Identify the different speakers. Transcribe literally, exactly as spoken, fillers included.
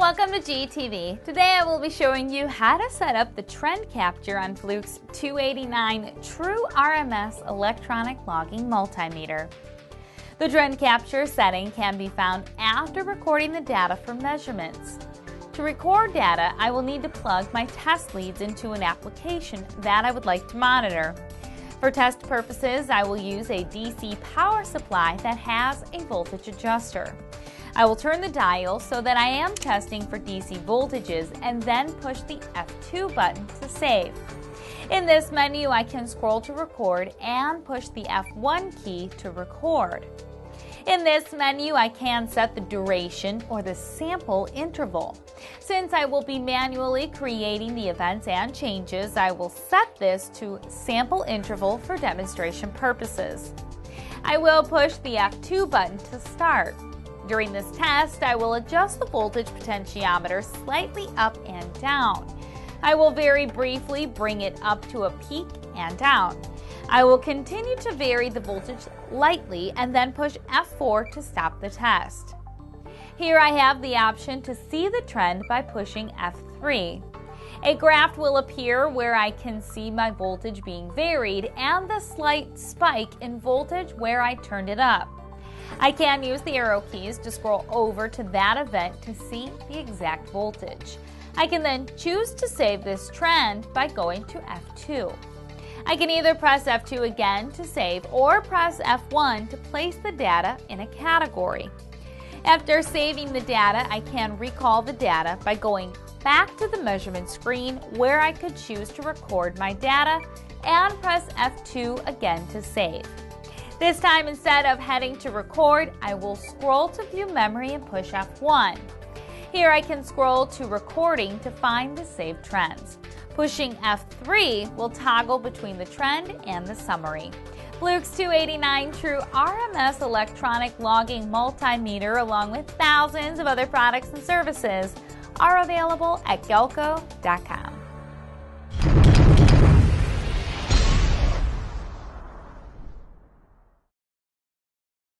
Speaker 1: welcome to G T V. Today I will be showing you how to set up the TrendCapture on Fluke's two eighty-nine True-rms electronic logging multimeter. The TrendCapture setting can be found after recording the data for measurements. To record data, I will need to plug my test leads into an application that I would like to monitor. For test purposes, I will use a D C power supply that has a voltage adjuster. I will turn the dial so that I am testing for D C voltages and then push the F two button to save. In this menu, I can scroll to record and push the F one key to record. In this menu, I can set the duration or the sample interval. Since I will be manually creating the events and changes, I will set this to sample interval for demonstration purposes. I will push the F two button to start. During this test, I will adjust the voltage potentiometer slightly up and down. I will very briefly bring it up to a peak and down. I will continue to vary the voltage lightly and then push F four to stop the test. Here I have the option to see the trend by pushing F three. A graph will appear where I can see my voltage being varied and the slight spike in voltage where I turned it up. I can use the arrow keys to scroll over to that event to see the exact voltage. I can then choose to save this trend by going to F two. I can either press F two again to save or press F one to place the data in a category. After saving the data, I can recall the data by going back to the measurement screen where I could choose to record my data and press F two again to save. This time, instead of heading to record, I will scroll to view memory and push F one. Here I can scroll to recording to find the saved trends. Pushing F three will toggle between the trend and the summary. Fluke's two eighty-nine True-rms electronic logging multimeter, along with thousands of other products and services, are available at galco dot com.